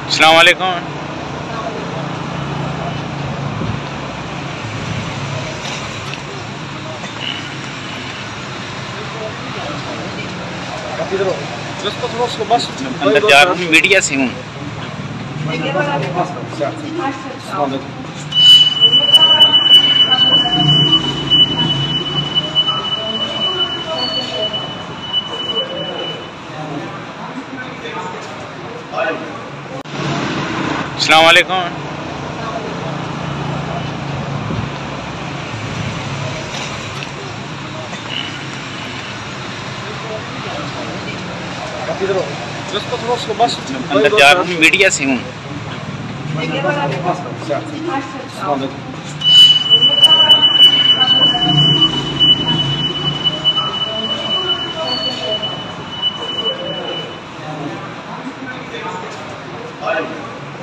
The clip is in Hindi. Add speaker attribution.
Speaker 1: अस्सलाम वालेकुम। अंदर जा रहा हूँ, मीडिया से हूँ। अस्सलाम वालेकुम। अंदर जा रहा हूँ, मीडिया से हूँ।